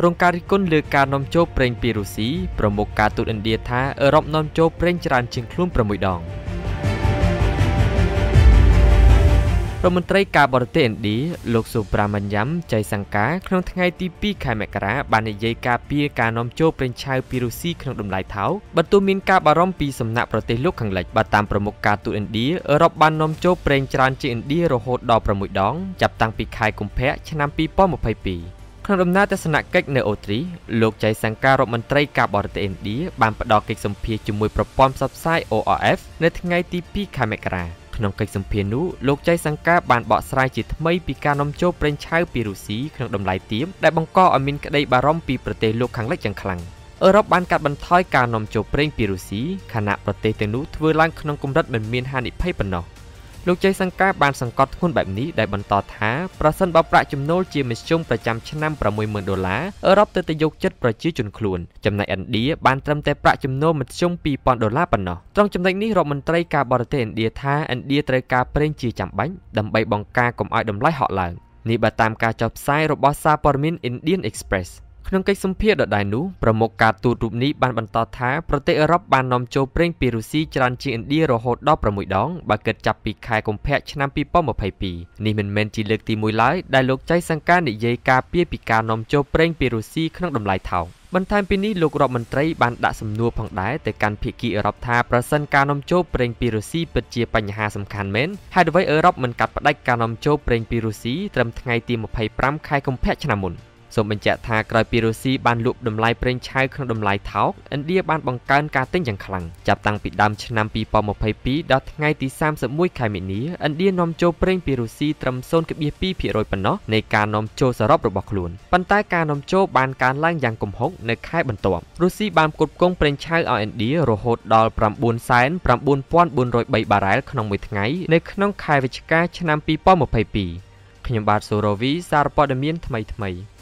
រងការរិះគន់លើការនាំចូលប្រេងពីរុស្ស៊ីប្រមុខការទូតឥណ្ឌាថាអឺរ៉ុបនាំចូលប្រេងច្រើនជាងខ្លួន6 ដងរដ្ឋមន្ត្រីការបរទេសឥណ្ឌាលោកសុប្រាម៉ាញ៉ាំចៃសង្កាក្នុងថ្ងៃទី 2 ខែមករាបាននិយាយការពីការនាំចូលប្រេងឆៅពីរុស្ស៊ីក្នុងតម្លៃថោកបើទោះមានការបារម្ភពីសំណាក់ប្រទេសលោកខាងលិចបើតាមប្រមុខការទូតឥណ្ឌាអឺរ៉ុបបាននាំចូលប្រេងច្រើនជាងឥណ្ឌារហូតដល់6 ដងចាប់តាំងពីខែកុម្ភៈឆ្នាំ 2022 ក្នុងដំណើរទស្សនកិច្ចនៅអូទ្រីសលោកចៃសង្ការដ្ឋមន្ត្រីការបរទេសឥណ្ឌាបានផ្ដល់កិច្ចសម្ភាសន៍ជាមួយប្រព័ន្ធផ្សព្វផ្សាយ ORF នៅថ្ងៃទី 2 ខែមករាក្នុងកិច្ចសម្ភាសន៍នោះលោកចៃសង្កាបានបកស្រាយជាថ្មីពីការនាំចូលប្រេងឆៅពីរុស្ស៊ីក្នុងតម្លៃទាបដែលបង្កឲ្យមានក្តីបារម្ភពីប្រទេសលោកខាងលិចយ៉ាងខ្លាំងអឺរ៉ុបបានកាត់បន្ថយការនាំចូលប្រេងពីរុស្ស៊ីខណៈប្រទេសទាំងនោះធ្វើឡើងក្នុងកម្រិតមិនមានហានិភ័យប៉ុណ្ណោះលោកចៃសង្កាបានសង្កត់ធ្ងន់បែបនេះដោយបន្តថាប្រសិនបើប្រាក់ចំណូលជាមធ្យមប្រចាំឆ្នាំ$60,000អឺរ៉ុបទើបតែយកចិត្តប្រជាជនខ្លួនចំណែកឥណ្ឌាបានត្រឹមតែប្រាក់ចំណូលមធ្យម$2,000ប៉ុណ្ណោះត្រង់ចំណុចនេះរដ្ឋមន្ត្រីការបរទេសឥណ្ឌាថាឥណ្ឌាត្រូវការប្រេងជាចាំបាច់ដើម្បីបង្ការកុំឲ្យតម្លៃហក់ឡើងនេះបើតាមការចុះផ្សាយរបស់សារព័ត៌មាន Indian Expressក្នុងកិច្ចសម្ភាសន៍ដដែលនោះប្រមុខការទូតរូបនេះបានបន្តថាប្រទេសអឺរ៉ុបបាននាំចូលប្រេងពីរុស្ស៊ីច្រើនជាងឥណ្ឌារហូតដល់6 ដងបើគិតចាប់ពីខែកុម្ភៈឆ្នាំ 2022 នេះមិនមែនជាលើកទី1ឡើយដែលលោកចៃសង្កានិយាយការពីការនាំចូលប្រេងពីរុស្ស៊ីក្នុងតម្លៃថោកបន្ថែមពីនេះលោករដ្ឋមន្ត្រីបានដាក់សំណួរផងដែរទៅកាន់ភាគីអឺរ៉ុបថាប្រសិនការនាំចូលប្រេងពីរុស្ស៊ីពិតជាបញ្ហាសំខាន់មែនហេតុអ្វីអឺរ៉ុបមិនកាត់ផ្តាច់ការនាំចូលប្រេងពីរុស្ស៊ីត្រឹមថ្ងៃទី 25 ខែកុម្ភៈឆ្នាំមុនសូមបញ្ជាក់ថាក្រោយពីរុស្ស៊ីបានលក់តម្លៃប្រេងឆៅក្នុងតម្លៃថោកឥណ្ឌាបានបង្កើនការទិញយ៉ាងខ្លាំងចាប់តាំងពីដើមឆ្នាំ 2022 ដល់ថ្ងៃទី 31 ខែមីនាឥណ្ឌានាំចូលប្រេងពីរុស្ស៊ីត្រឹម 0.2% ប៉ុណ្ណោះនៃការនាំចូលសរុបរបស់ខ្លួនប៉ុន្តែការនាំចូលបានកើនឡើងយ៉ាងគំហុកនៅខែបន្ទាប់រុស្ស៊ីបានផ្គត់ផ្គង់ប្រេងឆៅឲ្យឥណ្ឌារហូតដល់ 9,9403 បារ៉ែលក្នុងមួយថ្ងៃនៅក្នុងខែវិច្ឆិកាឆ្នាំ 2022 ខ្ញុំបាទសូរ៉ូវីសារព័ត៌មានថ្មីៗ